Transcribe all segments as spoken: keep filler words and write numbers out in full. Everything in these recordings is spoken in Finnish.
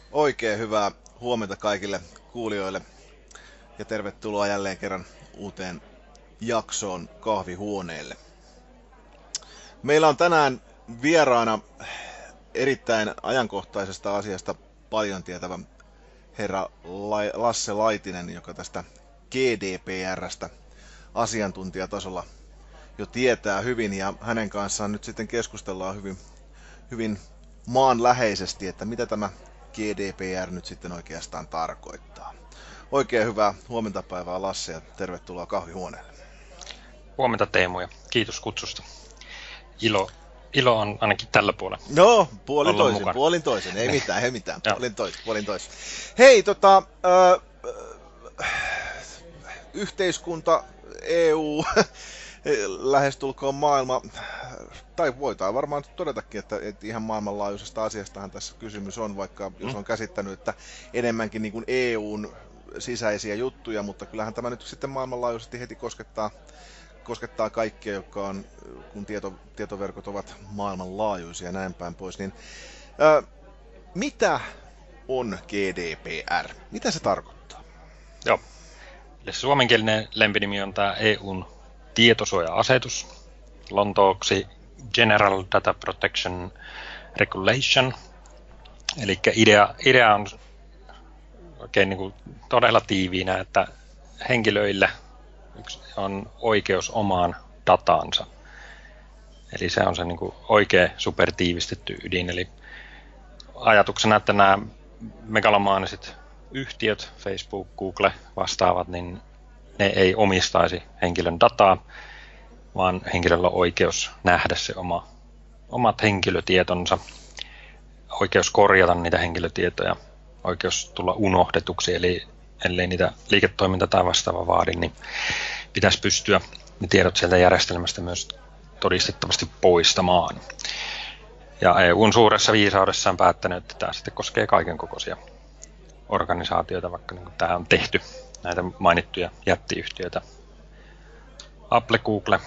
Oikein hyvää huomenta kaikille kuulijoille ja tervetuloa jälleen kerran uuteen jaksoon kahvihuoneelle. Meillä on tänään vieraana erittäin ajankohtaisesta asiasta paljon tietävä herra Lasse Laitinen, joka tästä G D P R:stä asiantuntijatasolla jo tietää hyvin, ja hänen kanssaan nyt sitten keskustellaan hyvin, hyvin maanläheisesti, että mitä tämä G D P R nyt sitten oikeastaan tarkoittaa. Oikein hyvää huomenta päivää Lasse ja tervetuloa kahvihuoneelle. Huomenta Teemu ja kiitos kutsusta. Ilo, ilo on ainakin tällä puolella. No, puolin toisin, mukana. puolin toisin, ei mitään, ei mitään, puolin toisin, puolin toisin. Hei, tota, äh, yhteiskunta, E U, lähestulkoon maailma, tai voitaan varmaan todetakin, että, että ihan maailmanlaajuisesta asiastahan tässä kysymys on, vaikka jos on käsittänyt, että enemmänkin niin kuin E U:n sisäisiä juttuja, mutta kyllähän tämä nyt sitten maailmanlaajuisesti heti koskettaa, koskettaa kaikkia, jotka on, kun tieto, tietoverkot ovat maailmanlaajuisia ja näin päin pois, niin ää, mitä on G D P R? Mitä se tarkoittaa? Joo. Eli suomenkielinen lempinimi on tämä E U:n tietosuoja-asetus, lontooksi General Data Protection Regulation. Eli idea, idea on oikein niin kuin todella tiiviinä, että henkilöillä on oikeus omaan dataansa. Eli se on se niin kuin oikein supertiivistetty ydin. Eli ajatuksena, että nämä megalomaaniset yhtiöt, Facebook, Google vastaavat, niin ne ei omistaisi henkilön dataa, vaan henkilöllä on oikeus nähdä se oma, omat henkilötietonsa, oikeus korjata niitä henkilötietoja, oikeus tulla unohdetuksi, eli ellei niitä liiketoiminta tai vastaava vaadi, niin pitäisi pystyä ne tiedot sieltä järjestelmästä myös todistettavasti poistamaan. Ja E U:n suuressa viisaudessaan päättänyt, että tämä sitten koskee kaiken kokoisia organisaatioita, vaikka niin kuin tämä on tehty, näitä mainittuja jättiyhtiöitä, Apple, Google,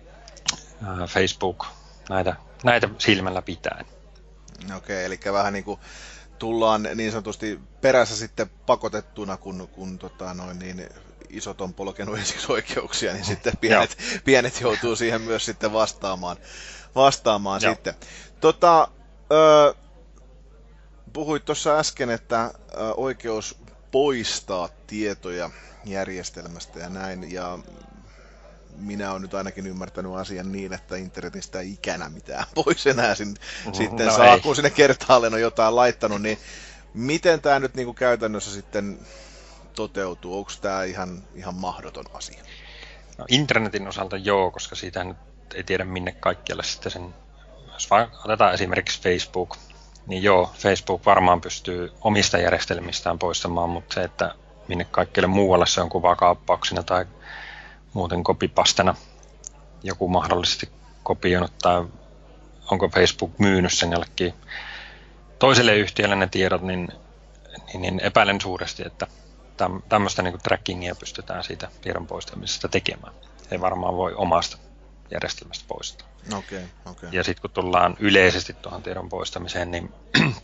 Facebook, näitä, näitä silmällä pitäen. Okei, eli vähän niin kuin tullaan niin sanotusti perässä sitten pakotettuna, kun, kun tota noin, niin isot on polkenut ensiksi oikeuksia, niin sitten pienet, pienet joutuu siihen myös sitten vastaamaan, vastaamaan sitten. Tota, ö, puhuit tuossa äsken, että ö, oikeus poistaa tietoja järjestelmästä ja näin, ja minä olen nyt ainakin ymmärtänyt asian niin, että internetistä ei ikänä mitään pois enää sin, mm, sitten no saa, ei. Kun sinne kertaalleen on jotain laittanut, niin miten tämä nyt niin kuin käytännössä sitten toteutuu? Onko tämä ihan, ihan mahdoton asia? No, internetin osalta joo, koska siitä nyt ei tiedä minne kaikkialle sitten sen, jos vaan otetaan esimerkiksi Facebook, niin joo, Facebook varmaan pystyy omista järjestelmistään poistamaan, mutta se, että minne kaikkialle muualle se on kuvakaappauksina tai muuten kopipastena joku mahdollisesti kopioinut tai onko Facebook myynyt sen jollekin toiselle yhtiölle ne tiedot, niin, niin, niin epäilen suuresti, että täm, tämmöistä niin kuin trackingia pystytään siitä tiedon poistamisesta tekemään. Ei varmaan voi omasta järjestelmästä poistaa. Okay, okay. Ja sitten kun tullaan yleisesti tuohon tiedon poistamiseen, niin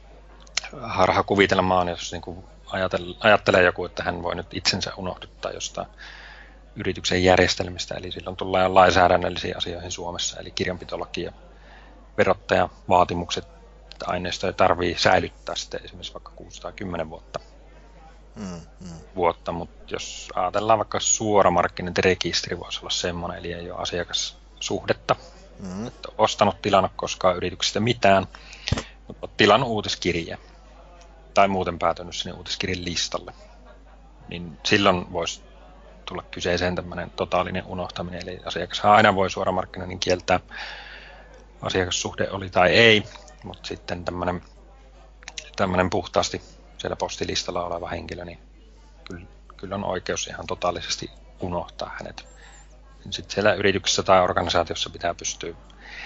harha kuvitelmaan, jos niin kuin ajattelee joku, että hän voi nyt itsensä unohduttaa jostain yrityksen järjestelmistä, eli silloin tullaan lainsäädännöllisiin asioihin Suomessa, eli kirjanpitolaki ja verottajavaatimukset, että aineistoja tarvitsee säilyttää sitten esimerkiksi vaikka kuusi tai kymmenen vuotta, mm, mm. vuotta, mutta jos ajatellaan vaikka suoramarkkinointirekisteri voisi olla semmoinen, eli ei ole asiakassuhdetta, mm. että ostanut tilannut koskaan yrityksestä mitään, mutta olet tilannut uutiskirje tai muuten päätynyt sinne uutiskirjan listalle, niin silloin voisi tulla kyseeseen tämmöinen totaalinen unohtaminen, eli asiakashan aina voi suoramarkkinoinnin kieltää, asiakassuhde oli tai ei, mutta sitten tämmöinen, tämmöinen puhtaasti siellä postilistalla oleva henkilö, niin kyllä, kyllä on oikeus ihan totaalisesti unohtaa hänet. Sitten siellä yrityksessä tai organisaatiossa pitää pystyä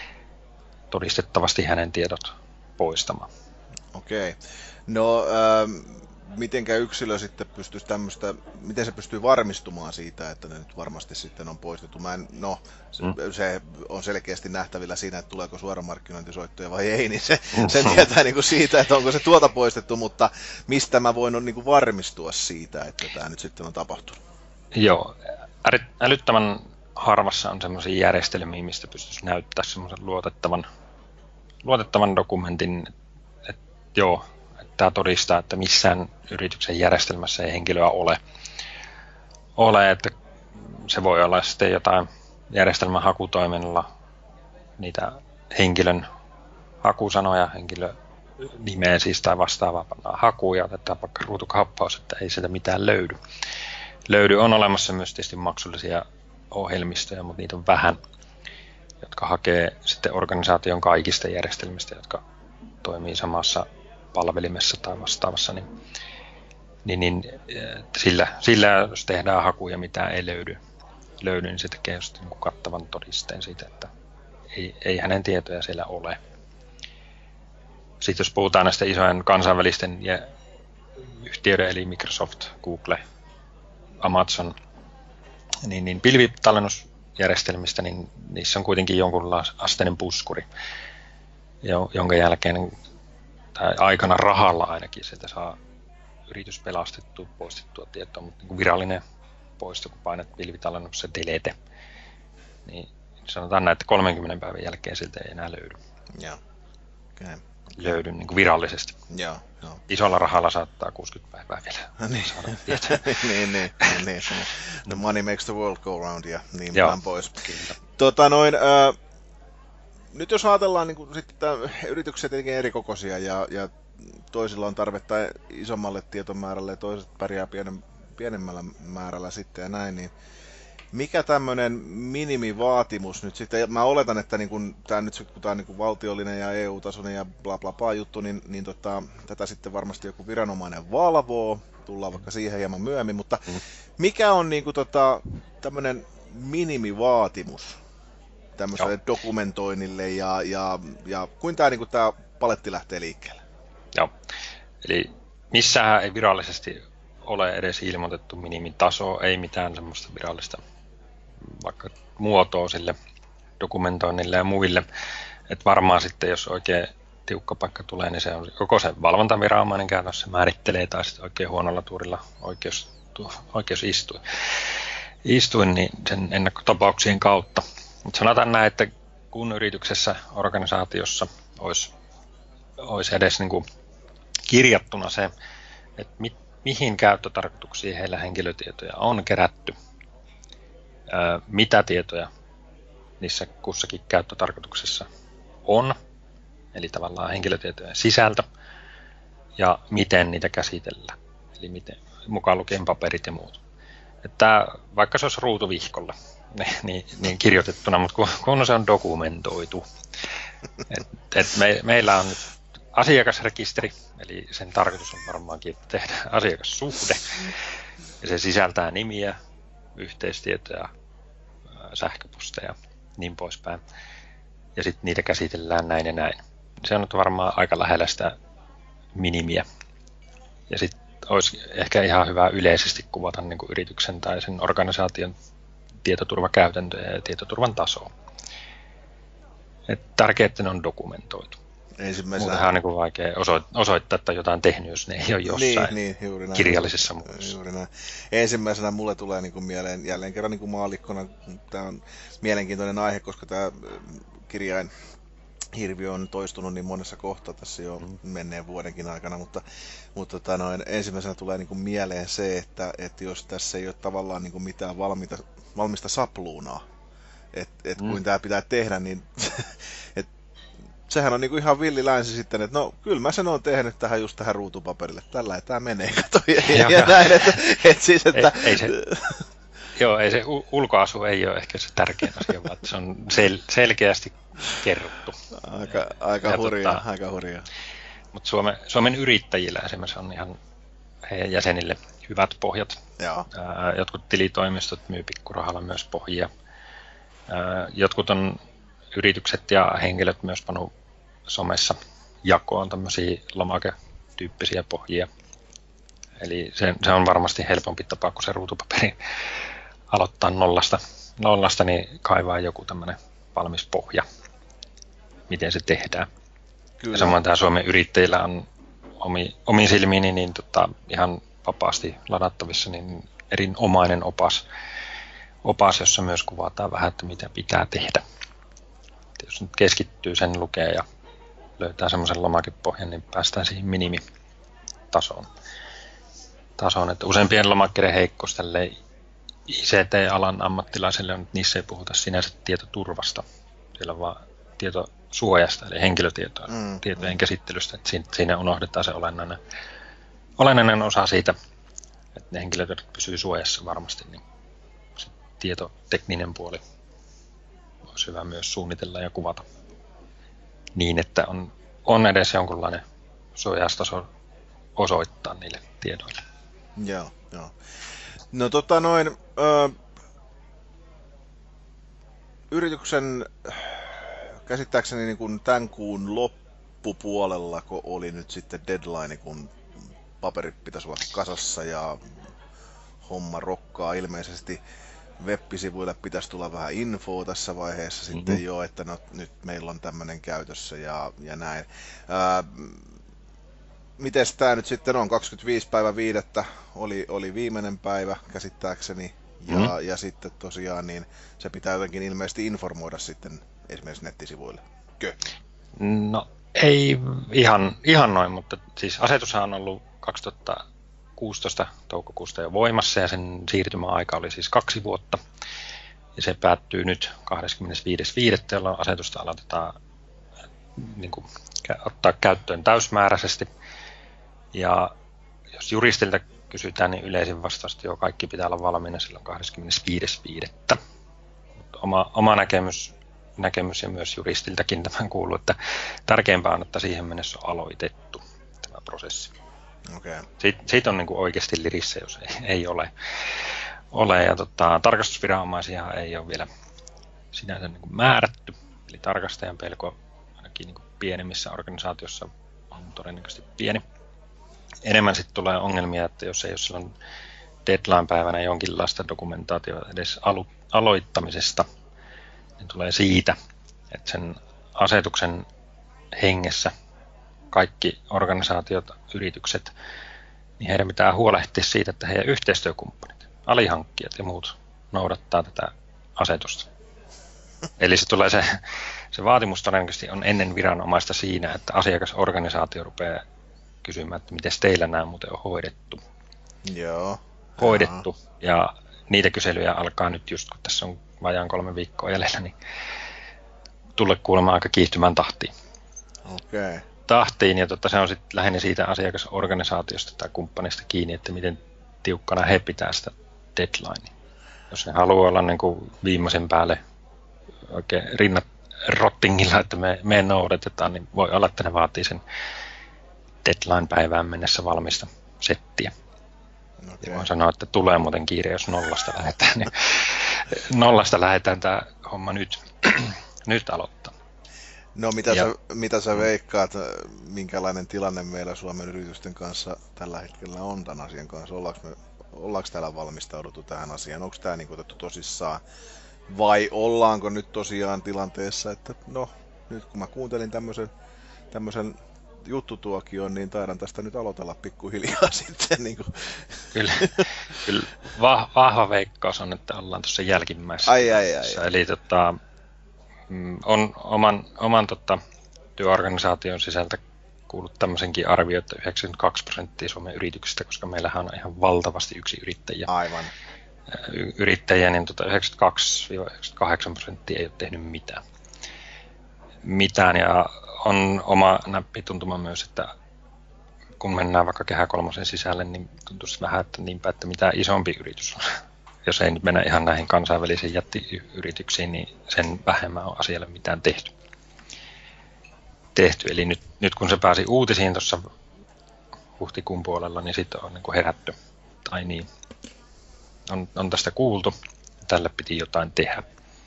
todistettavasti hänen tiedot poistamaan. Okei. No ähm, mitenkä yksilö sitten pystyisi tämmöistä, miten se pystyy varmistumaan siitä, että ne nyt varmasti sitten on poistettu. Mä en, no, se, mm. se on selkeästi nähtävillä siinä, että tuleeko suoramarkkinointisoittoja vai ei, niin se, sen tietää niin kuin siitä, että onko se tuota poistettu, mutta mistä mä voin niin kuin varmistua siitä, että tämä nyt sitten on tapahtunut? Joo, älyttömän harvassa on semmoisia järjestelmiä, mistä pystyisi näyttää semmoisen luotettavan, luotettavan dokumentin, että joo, että tämä todistaa, että missään yrityksen järjestelmässä ei henkilöä ole, ole, että se voi olla sitten jotain järjestelmän hakutoiminnalla niitä henkilön hakusanoja, henkilö nimeä siis tai vastaavaa pannaan hakuun ja otetaan vaikka ruutukauppaus, että ei sieltä mitään löydy. Löydy on olemassa myös tietysti maksullisia ohjelmistoja, mutta niitä on vähän, jotka hakee sitten organisaation kaikista järjestelmistä, jotka toimii samassa palvelimessa tai vastaavassa, niin, niin, niin sillä, sillä jos tehdään hakuja, mitä ei löydy, löydy niin se tekee just niin kuin kattavan todisteen siitä, että ei, ei hänen tietoja siellä ole. Sitten jos puhutaan näistä isojen kansainvälisten yhtiöiden, eli Microsoft, Google, Amazon, niin, niin pilvitallennusjärjestelmistä, niin niissä on kuitenkin jonkunlainen asteinen puskuri, jonka jälkeen tai aikana rahalla ainakin sieltä saa yritys pelastettua, poistettua tietoa, mutta niin virallinen poisto, kun painat pilvitallennuksessa delete, niin sanotaan näin, että kolmenkymmenen päivän jälkeen siltä ei enää löydy. Joo. Okay. Löydy niin kuin virallisesti. Joo, joo. Isolla rahalla saattaa kuusikymmentä päivää vielä niin. saada tietoa. niin, niin, niin, niin. The money makes the world go round ja niin päin pois. Tota, noin, äh, nyt jos ajatellaan niin kuin, sitten yrityksiä tietenkin eri kokoisia ja, ja toisilla on tarvetta isommalle tietomäärälle ja toiset pärjää pienen, pienemmällä määrällä sitten ja näin, niin mikä tämmöinen minimivaatimus nyt sitten, mä oletan, että niin kun tämä nyt kun tämä on niin valtiollinen ja E U-tasoinen ja bla bla bla juttu, niin, niin tota, tätä sitten varmasti joku viranomainen valvoo, tullaan vaikka siihen hieman myöhemmin, mutta mm. mikä on niin kuin tota, tämmöinen minimivaatimus tämmöiselle Joo. dokumentoinnille ja, ja, ja kuinka tämä, niin kuin tämä paletti lähtee liikkeelle? Joo, eli missään ei virallisesti ole edes ilmoitettu minimitasoa, ei mitään semmoista virallista vaikka muotoa sille dokumentoinnille ja muille. Että varmaan sitten, jos oikein tiukka paikka tulee, niin se on koko se valvontaviranomainen käytännössä määrittelee, tai sitten oikein huonolla tuurilla oikeus, oikeusistuin istuin, niin sen ennakkotapauksien kautta. Mutta sanotaan näin, että kun yrityksessä, organisaatiossa olisi, olisi edes niin kuin kirjattuna se, että mit, mihin käyttötarkoituksiin heillä henkilötietoja on kerätty, mitä tietoja niissä kussakin käyttötarkoituksessa on, eli tavallaan henkilötietojen sisältö, ja miten niitä käsitellään, eli miten, mukaan lukien paperit ja muut. Että vaikka se olisi ruutuvihkolla niin, niin, niin kirjoitettuna, mutta kun, kun se on dokumentoitu. Et, et me, meillä on nyt asiakasrekisteri, eli sen tarkoitus on varmaankin tehdä asiakassuhde, ja se sisältää nimiä, yhteistietoja, sähköposteja, niin poispäin. Ja sitten niitä käsitellään näin ja näin. Se on nyt varmaan aika lähellä sitä minimiä. Ja sitten olisi ehkä ihan hyvä yleisesti kuvata niin kuin yrityksen tai sen organisaation tietoturvakäytäntöjä ja tietoturvan tasoa. Et tärkeää, että ne on dokumentoitu. Muutenhan on niin kuin vaikea osoittaa, että jotain tehnyt, jos ne ei ole jossain niin, niin, juuri näin, kirjallisessa muodossa. Juuri näin. Ensimmäisenä mulle tulee niin kuin mieleen, jälleen kerran niin kuin maallikkona, tämä on mielenkiintoinen aihe, koska tämä kirjain hirviö on toistunut niin monessa kohtaa tässä jo menneen vuodenkin aikana, mutta, mutta tota noin, ensimmäisenä tulee niin kuin mieleen se, että, että jos tässä ei ole tavallaan niin kuin mitään valmiita, valmista sapluunaa, että et mm. kuin tämä pitää tehdä, niin et, sehän on niinku ihan villi länsi sitten, että no kyllä mä sen oon tehnyt tähän just tähän ruutupaperille, tällä ei tää menee, kato, ja, ja, ja näin, että et siis, että... Ei, ei se, joo, ei se ulkoasu ei ole ehkä se tärkein asia, vaan se on sel, selkeästi kerrottu. Aika, aika hurjaa, tota, aika hurjaa. Mutta Suomen, Suomen yrittäjillä esimerkiksi on ihan heidän jäsenille hyvät pohjat. Joo. Ää, jotkut tilitoimistot myy pikkurahalla myös pohjia. Ää, jotkut on yritykset ja henkilöt myös pannut somessa jakoon tämmöisiä lomake-tyyppisiä pohjia. Eli se, se on varmasti helpompi tapa, kun se ruutupaperi aloittaa nollasta, nollasta niin kaivaa joku tämmöinen valmis pohja, miten se tehdään. Kyllä. Ja samoin tämä Suomen yrittäjillä on omi, omiin silmiini niin tota, ihan vapaasti ladattavissa niin erinomainen opas, opas, jossa myös kuvataan vähän, että mitä pitää tehdä. Et jos nyt keskittyy sen lukee ja löytää semmoisen lomakepohjan, niin päästään siihen minimitasoon. Tasoon, että useimpien lomakkeiden heikkous tälle I C T-alan ammattilaiselle on, että niissä ei puhuta sinänsä tietoturvasta. Siellä on vaan tietosuojasta, eli henkilötietoa, mm, tietojen mm. käsittelystä. Että siinä unohdetaan se olennainen, olennainen osa siitä, että ne henkilötiedot pysyy suojassa varmasti. Niin se tietotekninen puoli olisi hyvä myös suunnitella ja kuvata niin, että on, on edes jonkunlainen suojaustaso osoittaa niille tiedoille. Joo, joo. No tota noin, ö, yrityksen käsittääkseni niin kuin tämän kuun loppupuolella, kun oli nyt sitten deadline, kun paperit pitäisi olla kasassa ja homma rokkaa ilmeisesti. Web-sivuille pitäisi tulla vähän infoa tässä vaiheessa mm-hmm. sitten jo, että no, nyt meillä on tämmöinen käytössä ja, ja näin. Ää, mites tämä nyt sitten on? kaksikymmentäviisi päivä viidettä oli, oli viimeinen päivä käsittääkseni ja, mm-hmm. ja sitten tosiaan niin se pitää jotenkin ilmeisesti informoida sitten esimerkiksi nettisivuille. Kö? No ei ihan, ihan noin, mutta siis asetushan on ollut kaksituhattakuusitoista toukokuusta jo voimassa ja sen siirtymäaika oli siis kaksi vuotta. Ja se päättyy nyt kahdeskymmenesviides viidettä jolloin asetusta aloitetaan niin kuin, ottaa käyttöön täysmääräisesti. Ja jos juristilta kysytään, niin yleisin vastaus, että jo kaikki pitää olla valmiina silloin kahdeskymmenesviides viidettä Oma, oma näkemys, näkemys ja myös juristiltakin tämän kuuluu, että tärkeämpää on, että siihen mennessä on aloitettu tämä prosessi. Okay. Siitä, siitä on niin kuin oikeasti lirissä, jos ei, ei ole. ole. Ja tota, tarkastusviranomaisia ei ole vielä sinänsä niin kuin määrätty. Eli tarkastajan pelko ainakin niin kuin pienemmissä organisaatioissa on todennäköisesti pieni. Enemmän sitten tulee ongelmia, että jos ei ole silloin deadline-päivänä jonkinlaista dokumentaatiota edes alu, aloittamisesta, niin tulee siitä, että sen asetuksen hengessä kaikki organisaatiot, yritykset, niin heidän pitää huolehtia siitä, että heidän yhteistyökumppanit, alihankkijat ja muut noudattaa tätä asetusta. Eli se tulee se, se vaatimus todennäköisesti on ennen viranomaista siinä, että asiakasorganisaatio rupeaa kysymään, että miten teillä nämä muuten on hoidettu. Joo. Hoidettu. Ja niitä kyselyjä alkaa nyt just, kun tässä on vajaan kolme viikkoa jäljellä, niin tulla kuulemaan aika kiihtymään tahtiin. Okei. Okay. tahtiin, ja tota, se on sitten lähinnä siitä asiakasorganisaatiosta tai kumppanista kiinni, että miten tiukkana he pitää sitä deadlinea. Jos ne haluaa olla niin kuin viimeisen päälle oikein rinnat rottingilla, että me, me noudatetaan, niin voi olla, että ne vaatii sen deadline-päivään mennessä valmista settiä. Okay. Ja voin sanoa, että tulee muuten kiire, jos nollasta lähdetään, niin nollasta lähdetään tämä homma nyt, nyt aloittaa. No mitä sä, mitä sä veikkaat, minkälainen tilanne meillä Suomen yritysten kanssa tällä hetkellä on tämän asian kanssa? Ollaanko, me, ollaanko täällä valmistauduttu tähän asiaan? Onko tämä niin otettu tosissaan? Vai ollaanko nyt tosiaan tilanteessa, että no nyt kun mä kuuntelin tämmöisen, tämmöisen juttutuokion, niin taidan tästä nyt aloitella pikkuhiljaa sitten. Niin kuin. Kyllä, kyllä vahva veikkaus on, että ollaan tuossa jälkimmäisessä. Ai, ai, ai, ai. Eli tota, on oman, oman tota, työorganisaation sisältä kuullut tämmöisenkin arvio, että yhdeksänkymmentäkaksi prosenttia Suomen yrityksistä, koska meillähän on ihan valtavasti yksi yrittäjiä. Aivan. Y- yrittäjiä, niin tota yhdeksänkymmentäkaksi yhdeksänkymmentäkahdeksan prosenttia ei ole tehnyt mitään. Mitään, ja on oma näppituntuma myös, että kun mennään vaikka Kehä kolmosen sisälle, niin tuntuisi vähän, että niinpä, että mitä isompi yritys on. Jos ei nyt mennä ihan näihin kansainvälisiin jättiyrityksiin, niin sen vähemmän on asialle mitään tehty. tehty. Eli nyt, nyt kun se pääsi uutisiin tuossa huhtikuun puolella, niin sitten on niin kuin herätty. Tai niin, on, on tästä kuultu, tälle piti jotain tehdä.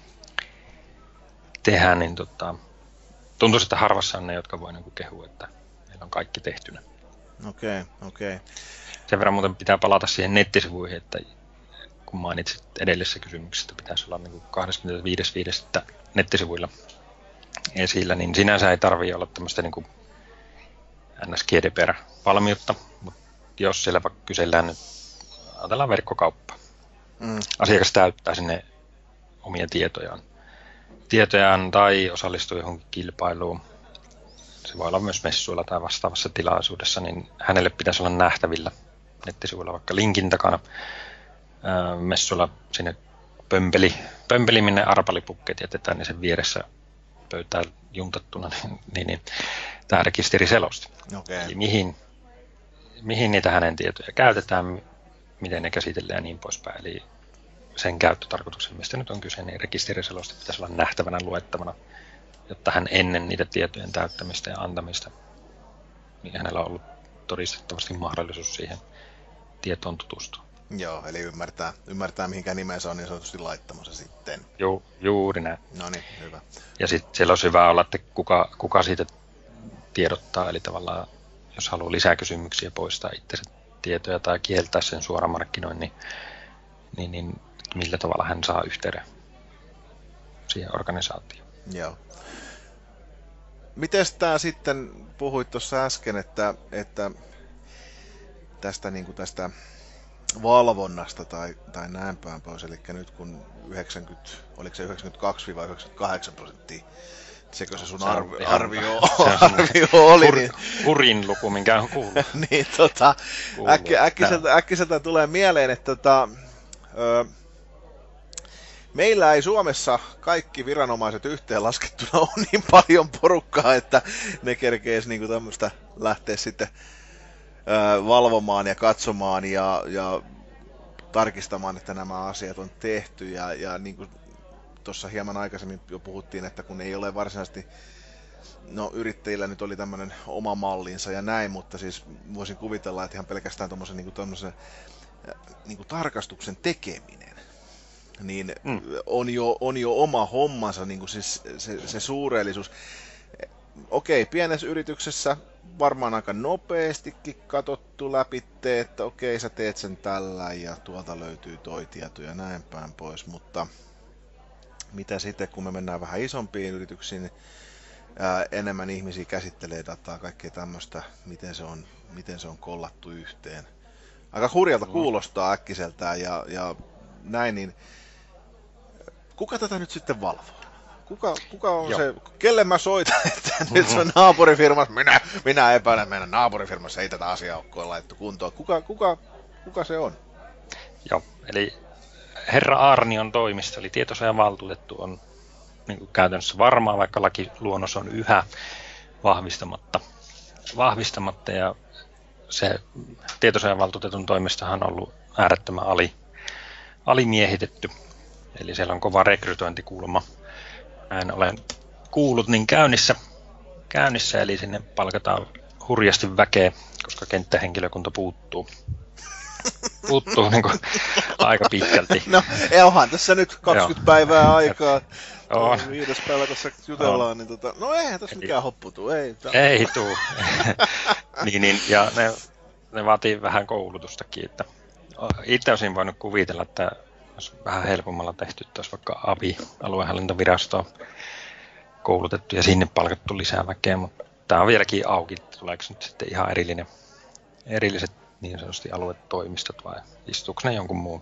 Tehdä, niin tota, tuntuisi, että harvassa on ne, jotka voi niin kuin kehua, että meillä on kaikki tehtynä. Okei, okay, okei. Okay. Sen verran muuten pitää palata siihen nettisivuihin, että kun mainitsit edellisessä kysymyksessä, pitäisi olla niin kahdeskymmenesviides viides nettisivuilla esillä, niin sinänsä ei tarvitse olla tämmöistä niin kuin N S G D P R-valmiutta, mutta jos siellä vaikka kysellään nyt, ajatellaan verkkokauppaa. Mm. Asiakas täyttää sinne omia tietojaan. Tietojaan tai osallistuu johonkin kilpailuun. Se voi olla myös messuilla tai vastaavassa tilaisuudessa, niin hänelle pitäisi olla nähtävillä nettisivuilla vaikka linkin takana. Messuilla sinne pömpeli, pömpeli minne arpalipukkeet jätetään, niin sen vieressä pöytään juntattuna, niin, niin, niin tämä rekisteriseloste. Okay. Eli mihin, mihin niitä hänen tietoja käytetään, miten ne käsitellään ja niin poispäin. Eli sen käyttötarkoituksen, mistä nyt on kyse, niin rekisteriseloste pitäisi olla nähtävänä, luettavana, jotta hän ennen niitä tietojen täyttämistä ja antamista, niin hänellä on ollut todistettavasti mahdollisuus siihen tietoon tutustua. Joo, eli ymmärtää, ymmärtää mihinkä nimeen se on niin sanotusti laittamassa sitten. Ju, juuri näin. No niin, hyvä. Ja sitten siellä olisi hyvä olla, että kuka, kuka siitä tiedottaa, eli tavallaan jos haluaa lisää kysymyksiä poistaa itsensä tietoja tai kieltää sen suoramarkkinoinnin, niin, niin millä tavalla hän saa yhteyden siihen organisaatioon. Joo. Miten tämä sitten, puhuit tuossa äsken, että, että tästä, niin kuin tästä valvonnasta tai, tai näin päin pois, eli nyt kun yhdeksänkymmentä, oliko se yhdeksänkymmentäkaksi yhdeksänkymmentäkahdeksan prosenttia, sekö se sun se arvio, ihan, arvio, se arvio oli? Hur, niin, hurin luku, minkä on kuullut. niin, tota, äkki, äkkiseltä, äkkiseltä tulee mieleen, että tota, ö, meillä ei Suomessa kaikki viranomaiset yhteenlaskettuna ole niin paljon porukkaa, että ne kerkeisi niinku tämmöistä lähteä sitten ö, valvomaan ja katsomaan ja, ja tarkistamaan, että nämä asiat on tehty. Ja, ja niin kuin tuossa hieman aikaisemmin jo puhuttiin, että kun ei ole varsinaisesti, no yrittäjillä nyt oli tämmöinen oma mallinsa ja näin, mutta siis voisin kuvitella, että ihan pelkästään tuommoisen niin kuin niin kuin tarkastuksen tekeminen, niin mm. on, jo, on jo oma hommansa, niin kuin siis se, se suureellisuus. Okei, pienessä yrityksessä varmaan aika nopeastikin katsottu läpi, että okei, sä teet sen tällä ja tuolta löytyy toi tieto ja näin päin pois, mutta mitä sitten, kun me mennään vähän isompiin yrityksiin, niin ää, enemmän ihmisiä käsittelee dataa, kaikkea tämmöistä, miten se on, miten se on kollattu yhteen. Aika hurjalta kuulostaa äkkiseltään ja, ja näin, niin kuka tätä nyt sitten valvoo? Kuka, kuka on Joo. se, kelle mä soitan, että mm-hmm. nyt se on naapurifirmassa, minä, minä epäilen, että meidän naapurifirmassa ei tätä asiaa ole laittu kuntoon. Kuka, kuka, kuka se on? Joo, eli herra Aarnion toimisto, eli tietosuojavaltuutettu on niin kuin käytännössä varmaa, vaikka lakiluonnos on yhä vahvistamatta, vahvistamatta ja se tietosuojavaltuutetun toimistohan on ollut äärettömän ali, alimiehitetty, eli siellä on kova rekrytointikulma. Näin olen kuullut, niin käynnissä, käynnissä, eli sinne palkataan hurjasti väkeä, koska kenttähenkilökunta puuttuu. Puuttuu niin kuin aika pitkälti. No, onhan tässä nyt kaksikymmentä Joo. päivää aikaa. On. Viides päivä tässä jutellaan, on. niin tota, no eihän tässä mikään hoppu tuu. Ei, ei tuu. niin, niin, ja ne, ne vaatii vähän koulutustakin. Että itse olisin voinut kuvitella, että olisi vähän helpommalla tehty, että olisi vaikka A V I, aluehallintovirastoa, koulutettu ja sinne palkattu lisää väkeä, mutta tämä on vieläkin auki, että tuleeko nyt sitten ihan erillinen, erilliset niin sanotusti aluetoimistot vai istuuko ne jonkun muun,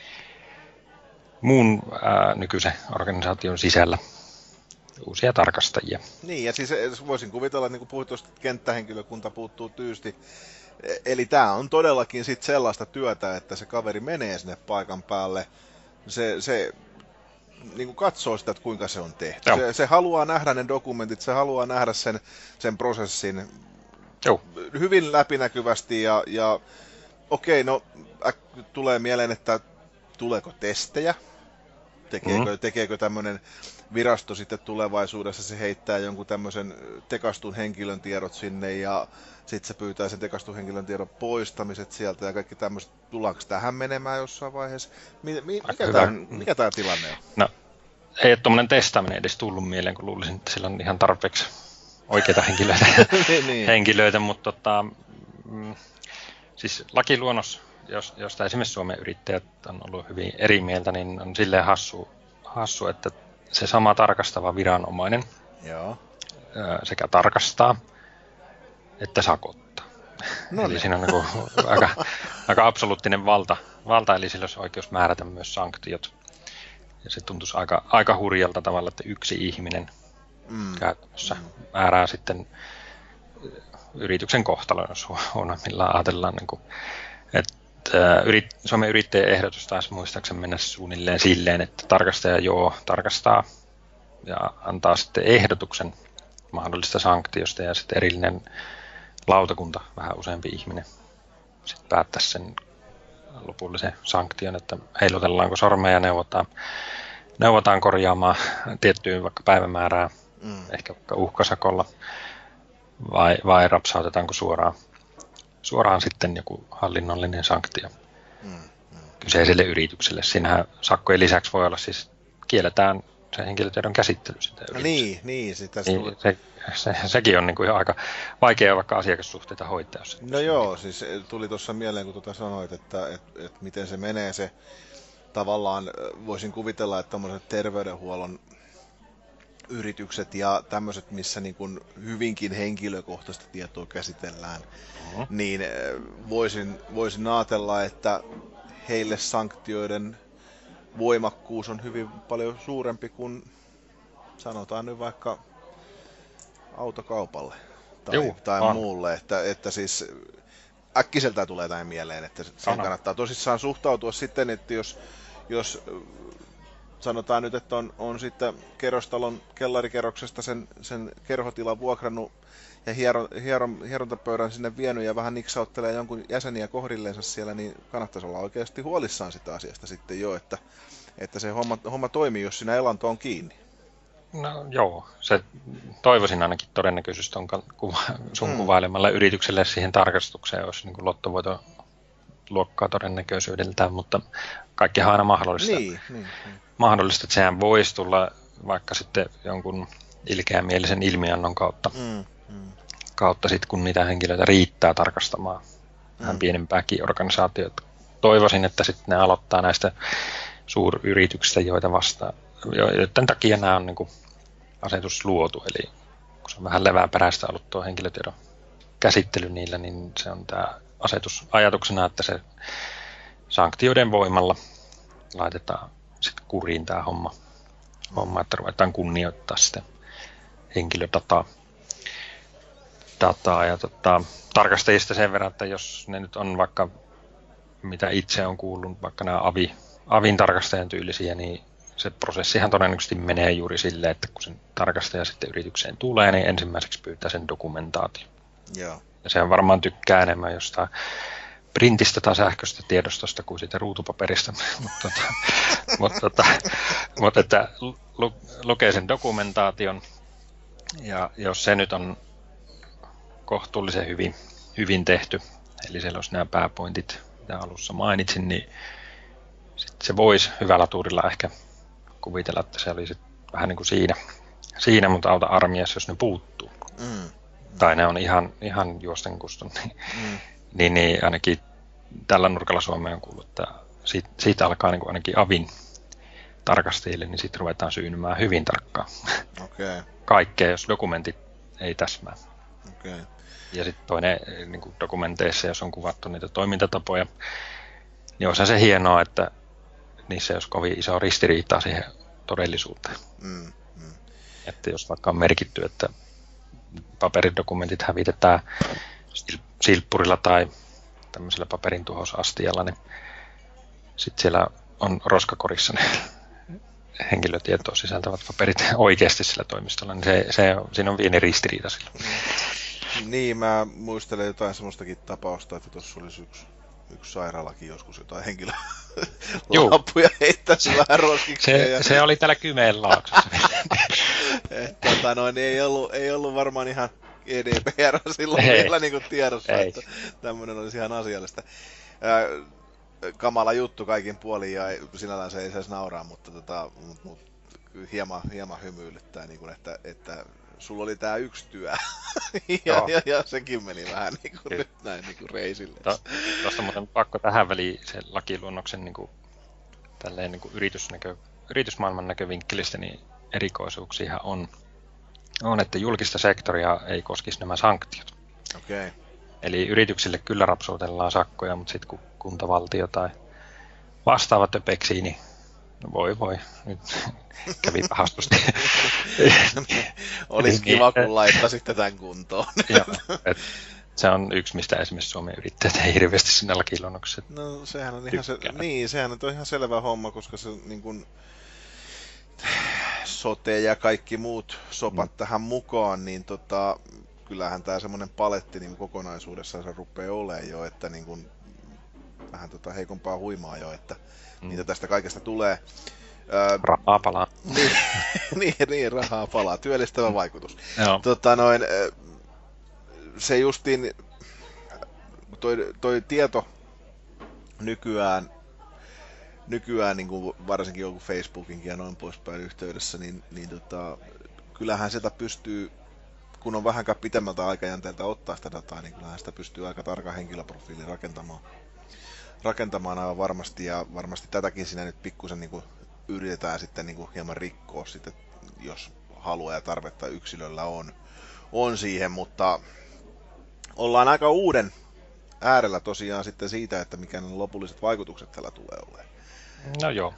muun ää, nykyisen organisaation sisällä uusia tarkastajia. Niin, ja siis voisin kuvitella, että niin kuin puhuit tuosta, että kenttähenkilökunta puuttuu tyysti. Eli tämä on todellakin sit sellaista työtä, että se kaveri menee sinne paikan päälle, se, se niin kuin katsoo sitä, että kuinka se on tehty. Se, se haluaa nähdä ne dokumentit, se haluaa nähdä sen, sen prosessin Joo. hyvin läpinäkyvästi ja, ja okei, no äk, tulee mieleen, että tuleeko testejä, tekeekö, mm-hmm. tekeekö tämmöinen virasto sitten tulevaisuudessa, se heittää jonkun tämmöisen tekastun henkilön tiedot sinne ja sitten se pyytää sen tekastun henkilön tiedon poistamiset sieltä ja kaikki tämmöiset. Tullaanko tähän menemään jossain vaiheessa? Mikä tämä, mikä tämä tilanne on? No, ei ole tuommoinen testaaminen edes tullut mieleen, kun luulisin, että sillä on ihan tarpeeksi oikeita henkilöitä, niin. henkilöitä mutta tota, Siis lakiluonnos, jos, josta esimerkiksi Suomen yrittäjät on ollut hyvin eri mieltä, niin on silleen hassu, hassu että se sama tarkastava viranomainen Joo. sekä tarkastaa että sakottaa. No eli niin. siinä on niin aika, aika absoluuttinen valta, valta, eli sillä olisi oikeus määrätä myös sanktiot. Ja se tuntuisi aika, aika hurjalta tavalla, että yksi ihminen mm. käytännössä mm. määrää sitten yrityksen kohtalon, jos huonoimmillaan ajatellaan. Niin kuin, että yrit, Suomen yrittäjän ehdotus taas muistaakseni mennä suunnilleen silleen, että tarkastaja joo tarkastaa ja antaa sitten ehdotuksen mahdollista sanktiosta ja sitten erillinen lautakunta, vähän useampi ihminen, sitten päättäisi sen lopullisen sanktion, että heilutellaanko sormeja ja neuvotaan, neuvotaan korjaamaan tiettyyn vaikka päivämäärää, mm. ehkä vaikka uhkasakolla, vai, vai rapsautetaanko suoraan, suoraan sitten joku hallinnollinen sanktio mm. Mm. kyseiselle yritykselle. Siinähän sakkojen lisäksi voi olla siis, kielletään se henkilötiedon käsittely sitä no niin, niin, sitä niin, se, se, sekin on niin kuin aika vaikea vaikka asiakassuhteita hoitaa. Jos no joo, siis tuli tuossa mieleen, kun tuota sanoit, että et, et miten se menee se, tavallaan voisin kuvitella, että tommoiset terveydenhuollon yritykset ja tämmöiset, missä niin kuin hyvinkin henkilökohtaista tietoa käsitellään, mm-hmm. niin voisin, voisin ajatella, että heille sanktioiden voimakkuus on hyvin paljon suurempi kuin sanotaan nyt vaikka autokaupalle tai, Juu, tai muulle, että, että siis äkkiseltään tulee jotain mieleen, että siihen kannattaa tosissaan suhtautua sitten, että jos, jos sanotaan nyt, että on, on sitten kerrostalon kellarikerroksesta sen, sen kerhotilan vuokrannut ja hieron, hieron, hierontapöydän sinne vienyt ja vähän niksauttelee jonkun jäseniä kohdilleensa siellä, niin kannattaisi olla oikeasti huolissaan sitä asiasta sitten jo, että, että se homma, homma toimii, jos siinä elanto on kiinni. No joo, se toivoisin ainakin todennäköisyys on kuva, sun mm. kuvailemalla yritykselle siihen tarkastukseen olisi niin kuin lottovoiton luokkaa todennäköisyydeltään, mutta kaikkihan on aina mahdollista. Niin, niin, niin. Mahdollista, että sehän voisi tulla vaikka sitten jonkun ilkeämielisen ilmiannon kautta, mm, mm. kautta sit, kun niitä henkilöitä riittää tarkastamaan vähän mm. pienempääkin organisaatioita. Toivoisin, että sitten ne aloittaa näistä suuryrityksistä, joita vastaan, joiden takia nämä on niin kuin asetus luotu, eli kun se on vähän leväperäistä ollut tuo henkilötiedon käsittely niillä, niin se on tämä asetus ajatuksena, että se sanktioiden voimalla laitetaan sitten kuriin tämä homma, homma, että ruvetaan kunnioittaa sitä henkilödataa. Dataa ja tota, tarkastajista sen verran, että jos ne nyt on vaikka, mitä itse on kuullut, vaikka nämä avi, avin tarkastajan tyylisiä, niin se prosessihan todennäköisesti menee juuri silleen, että kun sen tarkastaja sitten yritykseen tulee, niin ensimmäiseksi pyytää sen dokumentaatio. Joo. Ja se on varmaan tykkää enemmän jostain printistä tai sähköistä tiedostosta kuin siitä ruutupaperista, mutta, tota, mutta, tota, mutta että lu, lukee sen dokumentaation, ja jos se nyt on kohtuullisen hyvin, hyvin tehty, eli siellä olisi nämä pääpointit, mitä alussa mainitsin, niin sit se voisi hyvällä tuurilla ehkä kuvitella, että se olisi vähän niin kuin siinä, siinä mutta auta armiassa, jos ne puuttuu. Mm. Tai ne on ihan, ihan juosten kustun, niin, mm. niin, niin ainakin tällä nurkalla Suomeen on kuullut, että siitä, siitä alkaa niin kuin ainakin avin tarkastajille, niin sitten ruvetaan syynymään hyvin tarkkaan. Okay. Kaikkea, jos dokumentit ei täsmää. Okay. Ja sitten toinen niin kuin dokumenteissa, jos on kuvattu niitä toimintatapoja, niin olisi se hienoa, että niissä ei olisi kovin iso ristiriitaa siihen todellisuuteen. Mm. Mm. Että jos vaikka on merkitty, että paperidokumentit hävitetään silppurilla tai tämmöisellä paperin tuhosastialla, niin sitten siellä on roskakorissa ne henkilötietoa sisältävät paperit oikeasti sillä toimistolla, niin se, se, siinä on pieni ristiriita sillä. Niin, mä muistelen jotain semmoistakin tapausta, että tuossa olisi yksi, yksi sairaalakin joskus jotain henkilölappuja heittäisi vähän roskiksi. Se, ja... se oli täällä Kymenlaaksossa. tota noin, ei ollut, ei ollut varmaan ihan G D P R silloin ei. vielä niin kuin tiedossa, ei. Että tämmöinen olisi ihan asiallista. Äh, kamala juttu kaikin puolin ja sinällään se ei saisi nauraa, mutta tota, mut, mut, hieman, hieman hymyilyttää, niin kuin, että, että sulla oli tää yksi työ. ja, ja, ja sekin meni vähän niin kuin nyt näin niin kuin reisille. Tuosta muuten pakko tähän väliin sen lakiluonnoksen niin kuin, tälleen niin kuin yritysnäkö, yritysmaailman näkövinkkelistä, niin erikoisuuksia on, on, että julkista sektoria ei koskisi nämä sanktiot. Okay. Eli yrityksille kyllä rapsuutellaan sakkoja, mutta sitten kun kuntavaltio tai vastaava töpeksii, niin no voi voi, nyt kävi pahastusti. Olisi kiva, kun laittaisitte tämän kuntoon. Joo, se on yksi, mistä esimerkiksi Suomen yrittäjät ei hirveästi sinne lakiluonnokseen. No sehän on ihan, se, niin, sehän on ihan selvä homma, koska se niin kuin, sote ja kaikki muut sopat mm. tähän mukaan, niin tota, kyllähän tämä semmoinen paletti niin kokonaisuudessaan se rupeaa olemaan jo, että niin kuin, vähän tota heikompaa huimaa jo, että mm. niitä tästä kaikesta tulee. Rahaa palaa. niin, niin, niin, rahaa palaa. Työllistävä vaikutus. Joo. Tota, noin, se justiin, toi, toi tieto nykyään, nykyään niin kuin varsinkin joku Facebookinkin ja noin poispäin yhteydessä, niin, niin tota, kyllähän sitä pystyy, kun on vähänkään pitemmältä aikajänteeltä ottaa sitä dataa, niin kyllähän sitä pystyy aika tarkan henkilöprofiilin rakentamaan. rakentamaan aivan varmasti, ja varmasti tätäkin siinä nyt pikkusen niin kuin yritetään sitten niin kuin hieman rikkoa sitten, jos halua ja tarvetta yksilöllä on, on siihen, mutta ollaan aika uuden äärellä tosiaan sitten siitä, että mikä ne lopulliset vaikutukset tällä tulee olemaan. No joo.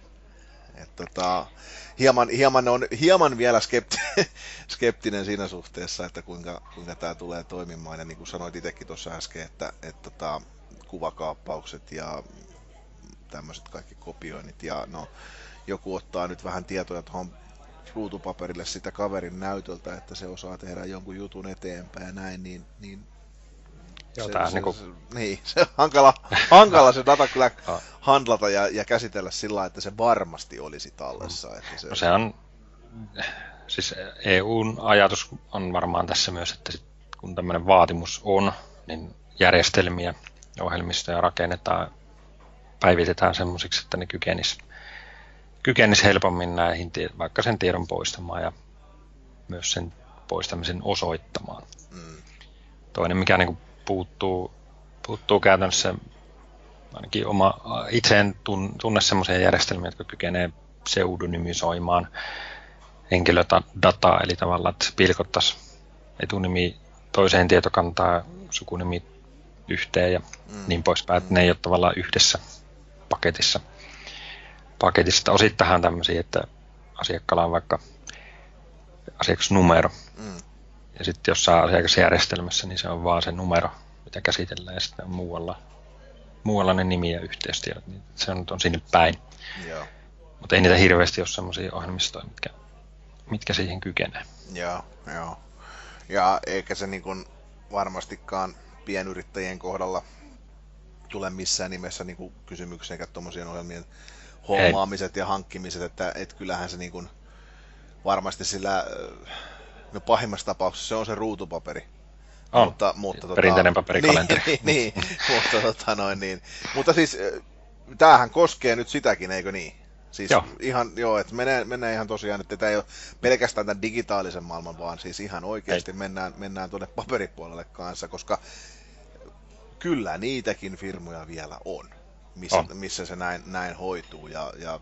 Et tota, hieman, hieman on hieman vielä skepti, skeptinen siinä suhteessa, että kuinka, kuinka tämä tulee toimimaan, ja niin kuin sanoit itsekin tuossa äsken, että et tota, kuvakaappaukset ja tämmöiset kaikki kopioinnit, ja no, joku ottaa nyt vähän tietoja tuohon ruutupaperille sitä kaverin näytöltä, että se osaa tehdä jonkun jutun eteenpäin ja näin, niin, niin Joo, se, se, niinku... se, niin, se on hankala, hankala se data kyllä handlata ja, ja käsitellä sillä lailla, että se varmasti olisi tallessa. Mm. Että se... No se on, siis E U:n ajatus on varmaan tässä myös, että sit, kun tämmöinen vaatimus on, niin järjestelmiä, ohjelmistoja rakennetaan, päivitetään semmoisiksi, että ne kykenis, kykenis helpommin näihin, vaikka sen tiedon poistamaan ja myös sen poistamisen osoittamaan. Mm. Toinen, mikä niin kuin puuttuu, puuttuu käytännössä, ainakin oma, itse en tunne semmoisia järjestelmiä, jotka kykenee pseudonymisoimaan henkilödataa, eli tavallaan, että pilkottaisiin etunimi toiseen tietokantaan, sukunimi yhteen ja mm. niin poispäin, että ne ei ole tavallaan yhdessä paketissa. paketissa. Osittainhan tämmöisiä, että asiakkaalla on vaikka asiakasnumero, mm. ja sitten jossain asiakasjärjestelmässä, niin se on vaan se numero, mitä käsitellään, ja sitten on muualla, muualla ne nimi ja yhteystiedot, niin se on, on sinne päin. Mutta ei niitä hirveästi ole semmoisia ohjelmistoja, mitkä, mitkä siihen kykenee. Joo, joo. Ja eikä se niin kuin varmastikaan pienyrittäjien kohdalla tule missään nimessä niin kuin kysymykseen, eikä tuommoisien ohjelmien hommaamiset Ei. ja hankkimiset, että et kyllähän se niin kuin varmasti sillä, no pahimmassa tapauksessa se on se ruutupaperi. On, mutta, mutta, perinteinen tota, paperikalenteri. Niin, niin, niin mutta, tota, noin, niin. mutta siis tämähän koskee nyt sitäkin, eikö niin? Siis joo. ihan, joo, että menee, menee ihan tosiaan, että tämä ei ole pelkästään tämän digitaalisen maailman, vaan siis ihan oikeasti mennään, mennään tuonne paperipuolelle kanssa, koska kyllä niitäkin firmoja vielä on, missä, on. missä se näin, näin hoituu. Ja, ja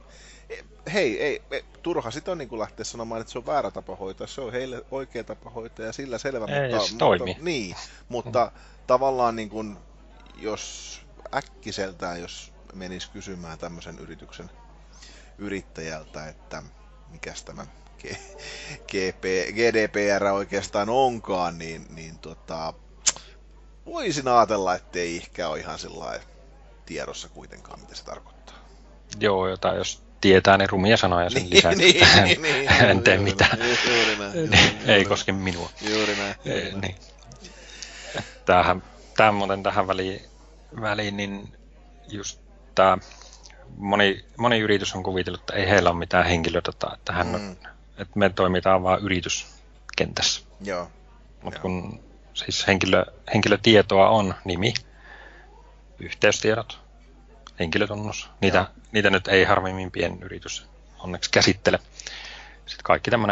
hei, ei, ei, turha sitten on niin kuin lähteä sanomaan, että se on väärä tapa hoitaa, se on heille oikea tapa hoitaa ja sillä selvä. Ei, mutta, se toimii. Mutta, niin, mutta mm. tavallaan niin kuin, jos äkkiseltään, jos menisi kysymään tämmöisen yrityksen yrittäjältä, että mikäs tämä G D P R oikeastaan onkaan, niin, niin tota, voisin ajatella, ettei ehkä ole ihan sellainen tiedossa kuitenkaan, mitä se tarkoittaa. Joo, jota jos tietää ne rumia sanoja sen lisäksi, niin, niin, niin, en tee juuri, mitään. Juuri näin, juuri, ei juuri, koske minua. Juuri näin. Juuri näin. Niin. Tämähän, tämä muuten tähän väliin, väliin niin just tämä Moni, moni yritys on kuvitellut, että ei heillä ole mitään henkilödataa, että, hän on, mm. että me toimitaan vain yrityskentässä. Joo. Mutta kun siis henkilö, henkilötietoa on nimi, yhteystiedot, henkilötunnus, niitä, niitä nyt ei harvemmin pienyritys onneksi käsittele. Sitten kaikki tämmöinen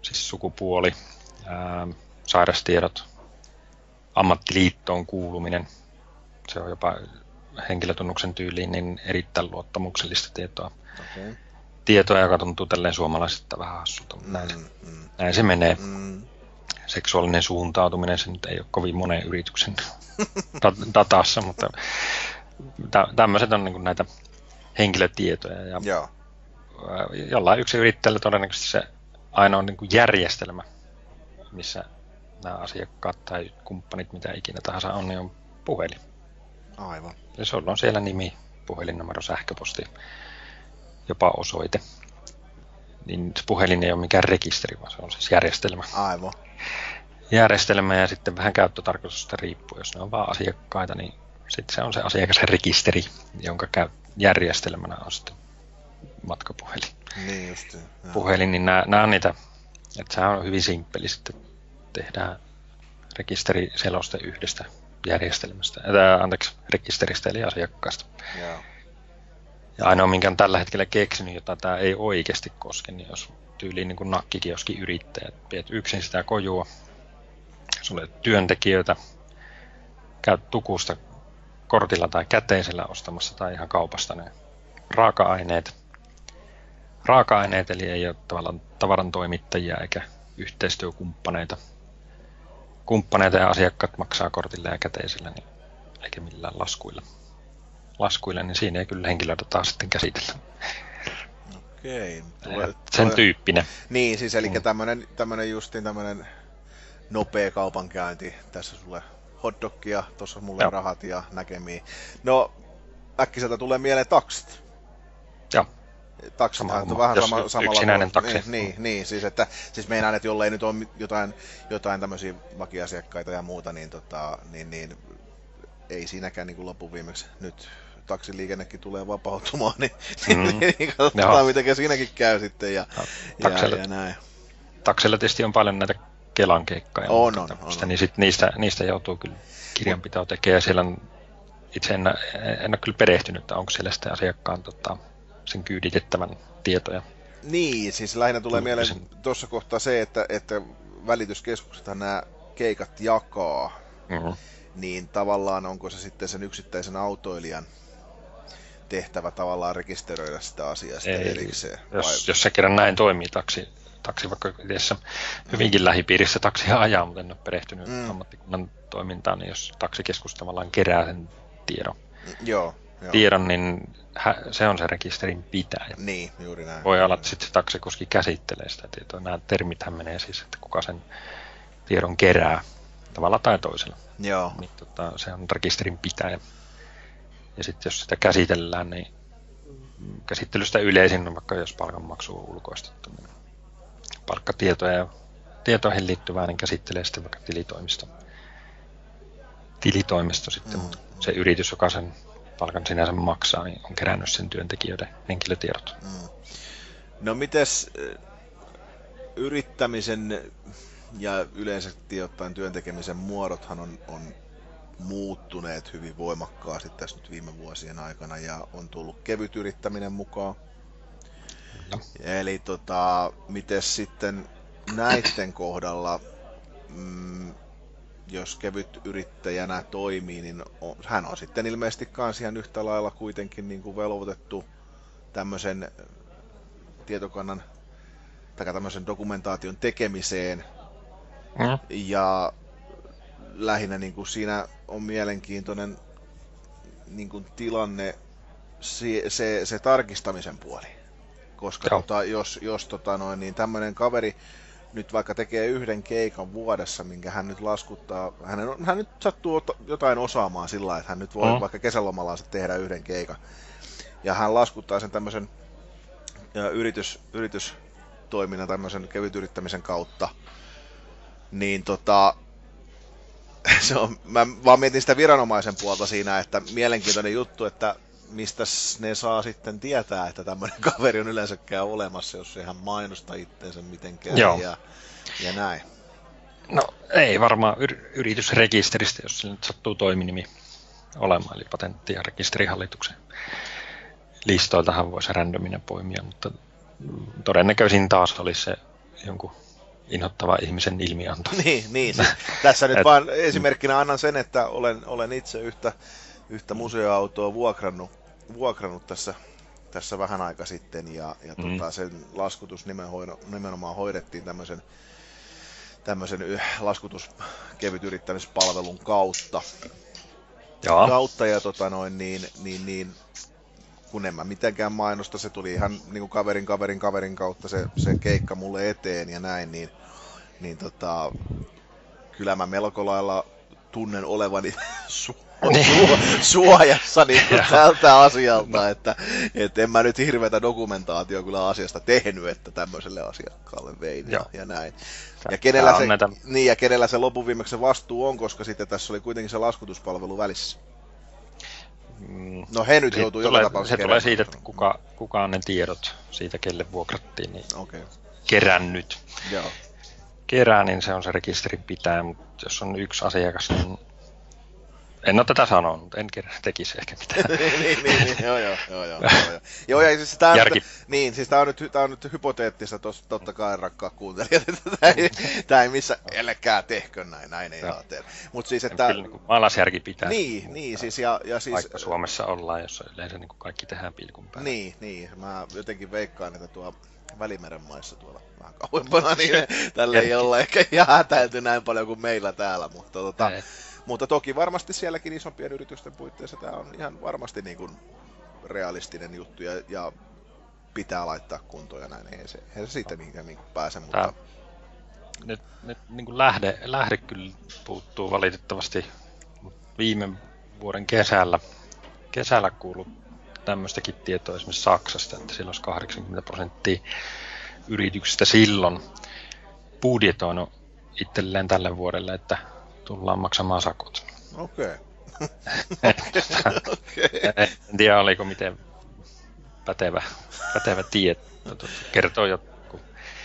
siis sukupuoli, ää, sairastiedot, ammattiliittoon kuuluminen, se on jopa henkilötunnuksen tyyliin niin erittäin luottamuksellista tietoa. Okay. Tietoa, joka tuntuu tälleen suomalaisista vähän hassulta, mutta näin, mm, mm. näin se menee. Mm. Seksuaalinen suuntautuminen, se nyt ei ole kovin monen yrityksen datassa, mutta tä- tämmöiset on niin kuin näitä henkilötietoja. Ja Joo. Jollain yksi yrittäjällä todennäköisesti se ainoa niin kuin järjestelmä, missä nämä asiakkaat tai kumppanit, mitä ikinä tahansa on, niin on puhelin. Aivan. Ja sulla on siellä nimi, puhelinnumero, sähköposti, jopa osoite. Niin se puhelin ei ole mikään rekisteri, vaan se on siis järjestelmä. Aivan. Järjestelmä ja sitten vähän käyttötarkoitusta riippuu. Jos ne on vaan asiakkaita, niin sitten se on se asiakasrekisteri, jonka käy järjestelmänä on sitten matkapuhelin. Niin just. Puhelin, niin nämä, nämä on niitä, että sehän on hyvin simppeli sitten tehdään rekisteriseloste yhdestä järjestelmästä, ää, anteeksi, rekisteristä eli asiakkaasta. Joo. Ja ainoa, minkä on tällä hetkellä keksinyt, jota tämä ei oikeasti koske, niin jos tyyliin niin kuin nakkikioski yrittäjät, pidät yksin sitä kojua, sulle työntekijöitä, käyt tukusta kortilla tai käteisellä ostamassa tai ihan kaupasta ne raaka-aineet. Raaka-aineet, eli ei ole tavallaan tavaran toimittajia eikä yhteistyökumppaneita. Kumppaneita ja asiakkaat maksaa kortilla ja käteisellä, niin, eikä millään laskuilla. laskuilla, niin siinä ei kyllä henkilödataa sitten käsitellä. Okei. Tulee, sen tulee... tyyppinen. Niin, siis eli mm. tämmönen, tämmönen justiin tämmönen nopea kaupankäynti. Tässä sulle hotdogia, tuossa mulle Joo. rahat ja näkemiin. No, äkkiseltä tulee mieleen taksit. Joo. Taksithan on vähän sama, samalla yksinäinen taksi. Niin, niin, niin, siis että siis meinaan, että jollei nyt ole jotain, jotain tämmöisiä vakiasiakkaita ja muuta, niin, tota, niin, niin ei siinäkään niin kuin loppuviimeksi nyt taksiliikennekin tulee vapautumaan, niin, mm. niin katsotaan miten siinäkin käy sitten ja, taksella, ja, ja näin. Taksella tietysti on paljon näitä Kelan keikkoja, on, on, on, niin sit niistä, niistä joutuu kyllä kirjanpitoa tekemään. Siellä on, itse en, en ole kyllä perehtynyt, että onko siellä sitten asiakkaan tota, sen kyyditettävän tietoja. Niin, siis lähinnä tulee mieleen tuossa kohtaa se, että, että välityskeskuksethan nämä keikat jakaa, mm-hmm. niin tavallaan onko se sitten sen yksittäisen autoilijan tehtävä tavallaan rekisteröidä sitä asiaa sitten erikseen? Jos, jos se kerran näin toimii, taksi, taksi vaikka itse hyvinkin mm. lähipiirissä taksia ajaa, mutta en ole perehtynyt mm. ammattikunnan toimintaan, niin jos taksikeskus tavallaan kerää sen tiedon, mm, joo, joo. tiedon niin se on se rekisterin pitäjä. Niin, juuri näin. Voi olla, että sitten se taksikoski käsittelee sitä tietoa. Nämä termithän menee siis, että kuka sen tiedon kerää tavalla tai toisella. Joo. Niin, tota, se on rekisterin pitäjä. Ja sitten jos sitä käsitellään, niin käsittelystä yleisin on vaikka jos palkanmaksu on ulkoistettu. Niin palkkatietoja ja tietoihin liittyvää, niin käsittelee sitten vaikka tilitoimisto. Tilitoimisto sitten, mm. mutta se yritys, joka sen palkan sinänsä maksaa, niin on kerännyt sen työntekijöiden henkilötiedot. Mm. No mites yrittämisen ja yleisesti ottaen työntekemisen muodothan on, on muuttuneet hyvin voimakkaasti tässä nyt viime vuosien aikana ja on tullut kevyt yrittäminen mukaan. No. Eli tota, mites sitten näiden kohdalla, mm, jos kevyt yrittäjänä toimii, niin on, hän on sitten ilmeisesti kans ihan yhtä lailla kuitenkin niin kuin velvoitettu tämmöisen tietokannan tai tämmöisen dokumentaation tekemiseen. Mm. Ja lähinnä niin kuin siinä on mielenkiintoinen niin kuin tilanne se, se, se tarkistamisen puoli. Koska tota, jos, jos tota noin, niin tämmöinen kaveri nyt vaikka tekee yhden keikan vuodessa, minkä hän nyt laskuttaa, hän, hän nyt sattuu jotain osaamaan sillä lailla, että hän nyt voi mm. vaikka kesälomallaan tehdä yhden keikan. Ja hän laskuttaa sen tämmöisen yritys, yritystoiminnan, tämmöisen kevytyrittämisen kautta. Niin tota, se on, mä vaan mietin sitä viranomaisen puolta siinä, että mielenkiintoinen juttu, että mistä ne saa sitten tietää, että tämmöinen kaveri on yleensäkään olemassa, jos ei hän mainosta itteensä mitenkään ja, ja näin. No ei varmaan yr- yritysrekisteristä, jos sillä nyt sattuu toiminimi olemaan, eli patentti- ja rekisterihallituksen listoiltahan voisi randomina poimia, mutta todennäköisin taas olisi se jonkun inhottava ihmisen ilmianto. niin, niin siis, tässä nyt vaan esimerkkinä annan sen, että olen, olen itse yhtä, yhtä museoautoa vuokrannut, vuokrannut tässä, tässä vähän aika sitten, ja, ja mm. tota, sen laskutus nimenomaan hoidettiin tämmöisen, tämmöisen laskutuskevytyrittämispalvelun kautta. Joo. kautta ja tota noin, niin, niin, niin kun en mä mitenkään mainosta, se tuli ihan niin kuin kaverin, kaverin, kaverin kautta se, se keikka mulle eteen ja näin, niin, niin tota, kyllä mä melko lailla tunnen olevani su- su- suojassa niin kuin tältä asialta, että et en mä nyt hirveätä dokumentaatio kyllä asiasta tehnyt, että tämmöiselle asiakkaalle vein ja, ja näin. Ja kenellä, se, näitä... niin, ja kenellä se lopun viimeksi vastuu on, koska sitten tässä oli kuitenkin se laskutuspalvelu välissä. No he nyt joutuu joka tapauksessa. Se tulee siitä, että kuka, kuka on ne tiedot siitä, kelle vuokrattiin, niin okay. kerännyt. Joo. Kerää, niin se on se rekisterin pitää, mutta jos on yksi asiakas, niin en ole tätä sanonut, en tekisi ehkä mitään. niin, niin, niin, joo, joo, joo, joo, joo. joo ja siis tämä on, niin, siis tämä on, nyt, tämä on nyt hypoteettista, tos, totta kai rakkaat kuuntelijat, että tämä ei, tämä ei missä, älkää tehkö näin, näin ei saa tehdä. Mut siis, että... Kyllä niin maalaisjärki pitää. Niin, niin, siis ja, ja siis... Vaikka Suomessa ollaan, jossa yleensä niin kaikki tehdään pilkun päälle. Niin, niin, mä jotenkin veikkaan, että tuo Välimeren maissa tuolla vähän kauempana, niin tällä ei olla ehkä ihan hätäilty näin paljon kuin meillä täällä, mutta tota... Mutta toki varmasti sielläkin isompien yritysten puitteissa tämä on ihan varmasti niin kuin realistinen juttu ja, ja pitää laittaa kuntoon ja näin. Eihän se, eihän se siitä mihinkään niin pääse. Mutta... Tämä, nyt nyt niin kuin lähde, lähde kyllä puuttuu valitettavasti. Viime vuoden kesällä, kesällä kuului tämmöistäkin tietoa esimerkiksi Saksasta, että silloin olisi kahdeksankymmentä prosenttia yrityksistä silloin budjetoinut itselleen tälle vuodelle, että tullaan maksamaan sakot. Okei. Okay. En tiedä, oliko miten pätevä, pätevä tieto. Kertoo joku,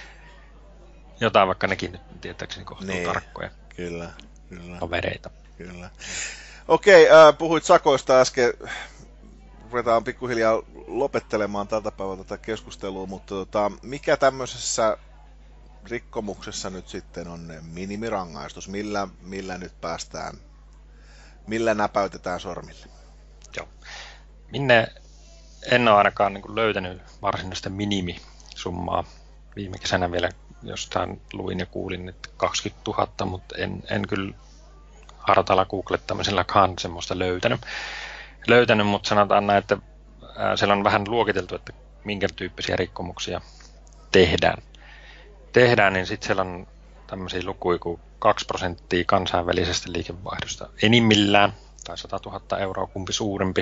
jotain, vaikka nekin nyt tietääkseni kohtuu niin, tarkkoja kyllä, kyllä. kavereita. Kyllä. Okei, äh, puhuit sakoista äsken. Ruvetaan pikkuhiljaa lopettelemaan tältä päivältä tätä keskustelua, mutta tota, mikä tämmöisessä rikkomuksessa nyt sitten on minimirangaistus? Millä, millä nyt päästään, millä näpäytetään sormille? Joo. Minne en ole ainakaan niin kuin löytänyt varsinaista minimisummaa. Viime kesänä vielä jostain luin ja kuulin, että kaksikymmentätuhatta, mutta en, en kyllä hartalla googlettamisellakaan semmoista löytänyt. löytänyt, mutta sanotaan näin, että siellä on vähän luokiteltu, että minkä tyyppisiä rikkomuksia tehdään. Tehdään, niin sitten siellä on tämmöisiä lukuja kuin kaksi prosenttia kansainvälisestä liikevaihdosta enimmillään, tai sata tuhatta euroa kumpi suurempi.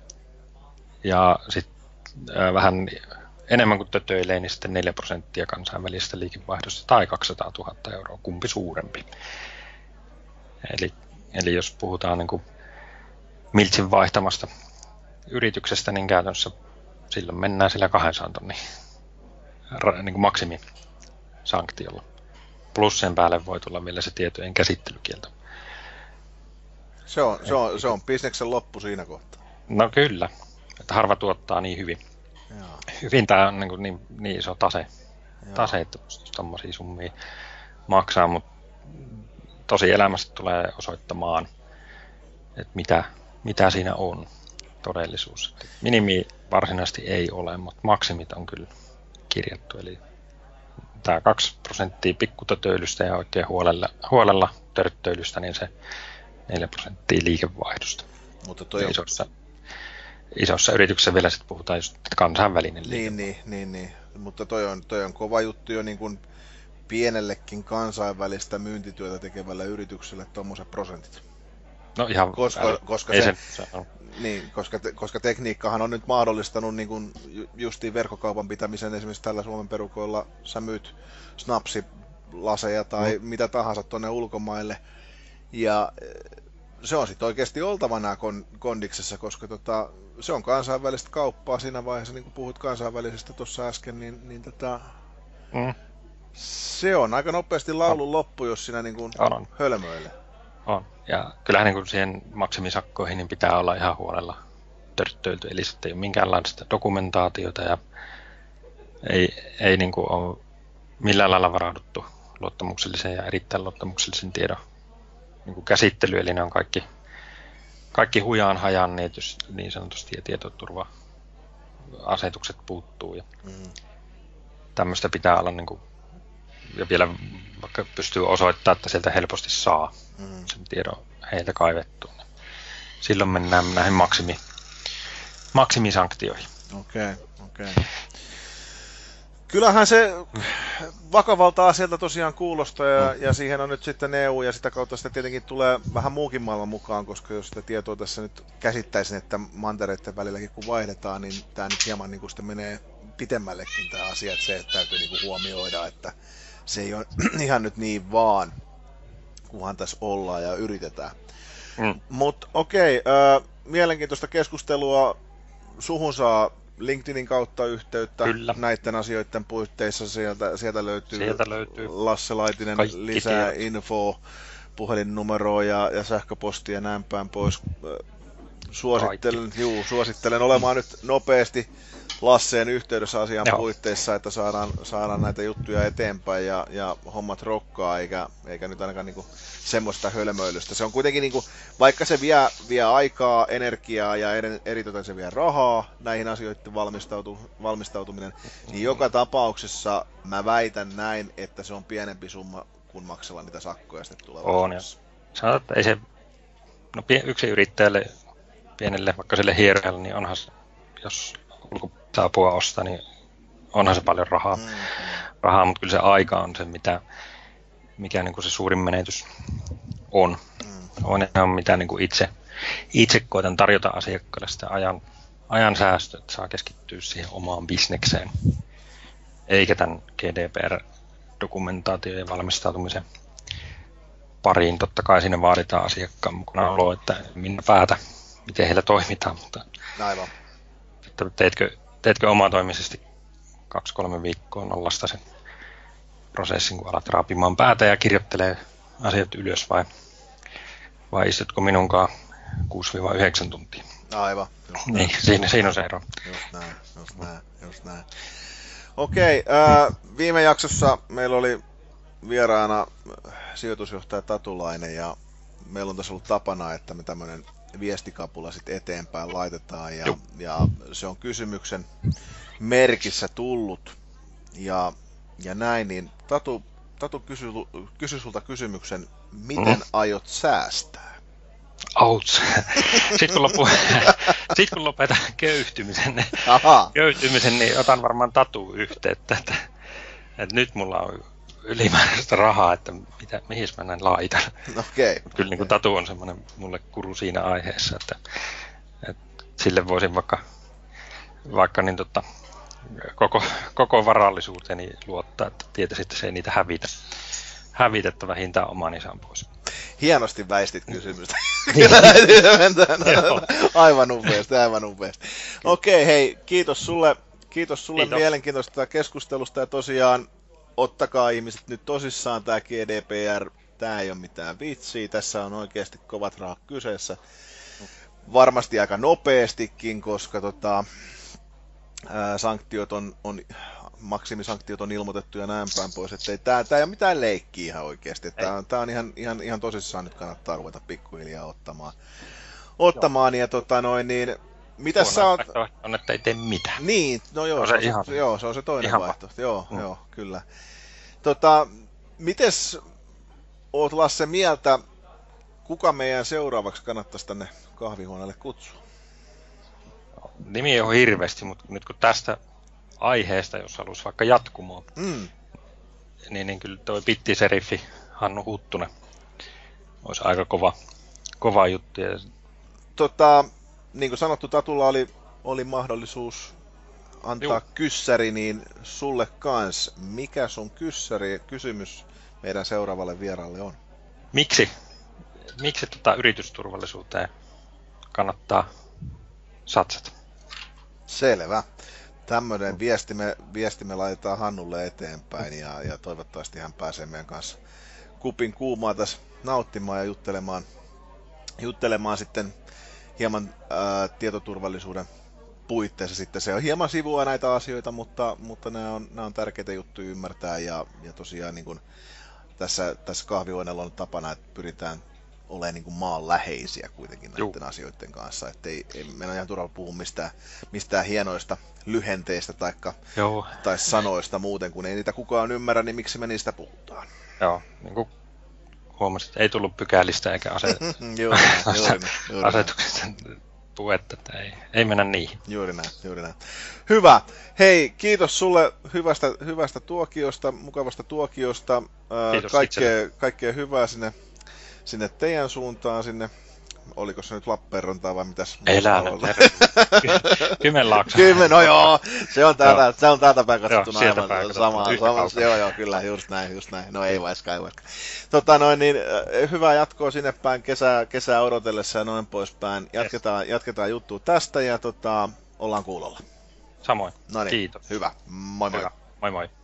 Ja sitten vähän enemmän kuin tötöilee, niin sitten neljä prosenttia kansainvälisestä liikevaihdosta, tai kaksisataatuhatta euroa kumpi suurempi. Eli, eli jos puhutaan niin kuin miltsin vaihtamasta yrityksestä, niin käytännössä silloin mennään sillä kaksisataa tonnin niin kuin maksimisanktiolla. Plus sen päälle voi tulla vielä se tietojen käsittelykielto. Se on, se on, se on bisneksen loppu siinä kohtaa. No kyllä, että harva tuottaa niin hyvin. Joo. Hyvin tämä on niin, niin, niin iso tase, tase että pystyisi tommosia summia maksaa, mutta tosi elämästä tulee osoittamaan, että mitä, mitä siinä on todellisuus. Minimi varsinaisesti ei ole, mutta maksimit on kyllä kirjattu. Eli tämä kaksi prosenttia pikkutötöilystä ja oikein huolella, huolella törttöilystä, niin se neljä prosenttia liikevaihdosta. Mutta toi on... isossa, isossa yrityksessä vielä sitten puhutaan just kansainvälinen niin, niin, niin, niin, mutta toi on, toi on kova juttu jo niin kuin pienellekin kansainvälistä myyntityötä tekevälle yritykselle tuommoiset prosentit. No ihan koska, koska, se, se, niin, koska, te, koska tekniikkahan on nyt mahdollistanut niin kuin justiin verkkokaupan pitämisen esimerkiksi tällä Suomen perukoilla. Sä myyt snapsilaseja tai mm. mitä tahansa tuonne ulkomaille. Ja se on sitten oikeasti oltava nämä kondiksessa, koska tota, se on kansainvälistä kauppaa siinä vaiheessa, niin kuin puhut kansainvälisestä tuossa äsken, niin, niin tota, mm. se on aika nopeasti laulun loppu, jos sinä niin kuin on, on. hölmöilee. On. Ja kyllähän niin kuin siihen maksimisakkoihin niin pitää olla ihan huolella törttöilty, eli sitten ei ole minkäänlaista dokumentaatiota ja ei, ei niin kuin ole millään lailla varauduttu luottamuksellisen ja erittäin luottamuksellisen tiedon niin kuin käsittely, eli ne on kaikki, kaikki hujaan hajan niin, niin sanotusti ja tietoturva-asetukset puuttuu. Ja mm. tämmöistä pitää olla, niin kuin, ja vielä vaikka pystyy osoittamaan, että sieltä helposti saa mm. sen tiedon heiltä kaivettua. Silloin mennään näihin maksimi, maksimisanktioihin. Okei, okay, okei. Okay. Kyllähän se vakavalta asialta tosiaan kuulostaa ja, mm. ja siihen on nyt sitten E U ja sitä kautta sitten tietenkin tulee vähän muukin maailman mukaan, koska jos sitä tietoa tässä nyt käsittäisin, että mantereiden välilläkin kun vaihdetaan, niin tämä nyt hieman niin kuin sitten menee pitemmällekin tämä asia, että se että täytyy niin kuin huomioida, että se ei ole ihan nyt niin vaan, kunhan tässä ollaan ja yritetään. Mm. Mutta okei, äh, mielenkiintoista keskustelua, suhun saa LinkedInin kautta yhteyttä. Kyllä. Näiden asioiden puitteissa. Sieltä, sieltä, löytyy, sieltä löytyy Lasse Laitinen kaikki lisää tiedot. Infoa, puhelinnumeroa ja, ja sähköpostia ja näin päin pois. Suosittelen, juu, suosittelen olemaan nyt nopeasti Lasseen yhteydessä asian Joo. puitteissa, että saadaan, saadaan näitä juttuja eteenpäin ja, ja hommat rokkaa, eikä, eikä nyt ainakaan niinku semmoista hölmöilystä. Se on kuitenkin, niinku, vaikka se vie, vie aikaa, energiaa ja eritoten se vie rahaa näihin asioiden valmistautu, valmistautuminen, niin joka tapauksessa mä väitän näin, että se on pienempi summa kuin maksella niitä sakkoja sitten tulevaisuudessa. On, ja sanotaan, että ei se, no yksin yrittäjälle, pienelle, vaikka sille hierojalle, niin onhan se, jos ulkoapua ostaa, niin onhan se paljon rahaa, mm. rahaa, mutta kyllä se aika on se, mitä, mikä niin kuin se suurin menetys on. Mm. On, on mitä niin kuin itse, itse koitan tarjota asiakkaalle sitä ajan, ajan säästöä, että saa keskittyä siihen omaan bisnekseen, eikä tämän G D P R-dokumentaation ja valmistautumisen pariin. Totta kai siinä vaaditaan asiakkaan mukana olo, että minä päätä, miten heillä toimitaan, mutta aivan. Teetkö, teetkö omatoimisesti kaksi kolme viikkoa nollasta sen prosessin, kun alat raapimaan päätä ja kirjoittelee asiat ylös, vai, vai istutko minunkaan kuusi yhdeksän tuntia? Aivan. Niin, siinä, siinä on se ero. Just näin, just näin, just näin. Okei, äh, viime jaksossa meillä oli vieraana sijoitusjohtaja Tatulainen ja meillä on tässä ollut tapana, että me tämmöinen viestikapula sitten eteenpäin laitetaan ja, ja se on kysymyksen merkissä tullut ja, ja näin, niin Tatu, Tatu kysy, kysy sulta kysymyksen, miten mm. aiot säästää? Outs. Sitten kun, lopu, sit kun lopetan köyhtymisen, köyhtymisen, niin otan varmaan Tatuun yhteyttä, että, että nyt mulla on ylimääräistä rahaa, että mitä, mihin mä näin laitan. Okay, Mut kyllä okay. Niin kuin Tatu on semmoinen mulle kuru siinä aiheessa, että, että sille voisin vaikka, vaikka niin tota, koko, koko varallisuuteni luottaa, että tietäisi, että se ei niitä hävitä. Hävitä, että vähintään oman isän pois. Hienosti väistit kysymystä. aivan upeasti, aivan upeasti. Okei, okay, hei, kiitos sulle, kiitos sulle kiitos. Mielenkiintoista keskustelusta ja tosiaan ottakaa ihmiset nyt tosissaan tämä G D P R, tämä ei ole mitään vitsiä, tässä on oikeasti kovat rahat kyseessä. Varmasti aika nopeastikin, koska tota, ää, sanktiot on, on, maksimisanktiot on ilmoitettu ja näin päin pois, että tämä, tämä ei ole mitään leikkiä ihan oikeasti. Tämä on, tämä on ihan, ihan, ihan tosissaan nyt kannattaa ruveta pikkuhiljaa ottamaan. ottamaan ja tota noin niin, mitä sä oot... on, että ei tee mitään. Niin, no joo, se, se, on ihan, se, joo, se on se toinen vaihtoehto. Joo, mm. joo, kyllä. Tota, mites oot Lasse mieltä, kuka meidän seuraavaksi kannattaisi tänne kahvihuoneelle kutsua? Nimi on hirveästi, mutta nyt kun tästä aiheesta, jos haluaisi vaikka jatkumoa, mm. niin, niin kyllä toi pittiseriffi Hannu Huttunen olisi aika kova, kova juttu. Ja... Tota, niin kuin sanottu, Tatulla oli, oli mahdollisuus antaa Juh. kyssäri, niin sulle kans. Mikä sun kyssäri kysymys meidän seuraavalle vieraalle on? Miksi? Miksi tota yritysturvallisuuteen kannattaa satsata? Selvä. Tämmöinen viesti me, viesti me laitetaan Hannulle eteenpäin ja, ja toivottavasti hän pääsee meidän kanssa kupin kuumaa tässä nauttimaan ja juttelemaan, juttelemaan sitten hieman ää, tietoturvallisuuden puitteissa. Sitten se on hieman sivua näitä asioita, mutta, mutta nämä, on, nämä on tärkeitä juttuja ymmärtää ja, ja tosiaan niin kuin tässä, tässä kahvihuoneella on tapana, että pyritään olemaan niin kuin maanläheisiä kuitenkin näiden Juh. asioiden kanssa. Että ei, ei, meillä on ihan turha puhua mistään, mistään hienoista lyhenteistä taikka, tai sanoista muuten, kun ei niitä kukaan ymmärrä, niin miksi me niistä puhutaan. Joo, niin kuin huomasit, ei tullut pykälistä eikä aset... juuri näin, juuri näin. asetuksesta puhetta, että ei, ei mennä niihin. Juuri näin, juuri näin. Hyvä. Hei, kiitos sulle hyvästä, hyvästä tuokiosta, mukavasta tuokiosta. Kiitos kaikkea, kaikkea hyvää sinne, sinne teidän suuntaan, sinne, oliko se nyt Lappeenrantaa vai mitäs? Elää Kymenlaakso. Kymen, no joo, se on täältä, se on täältä päin katsottuna aivan sama, sama, joo joo, kyllä, just näin, just näin, no ei vaikka, ei vaikka. Tota noin, niin hyvää jatkoa sinne päin, kesää, kesää odotellessa ja noin poispäin, jatketaan, yes. jatketaan juttua tästä ja tota, ollaan kuulolla. Samoin, Noniin, kiitos. Hyvä, moi moi. Hyvä. Moi moi.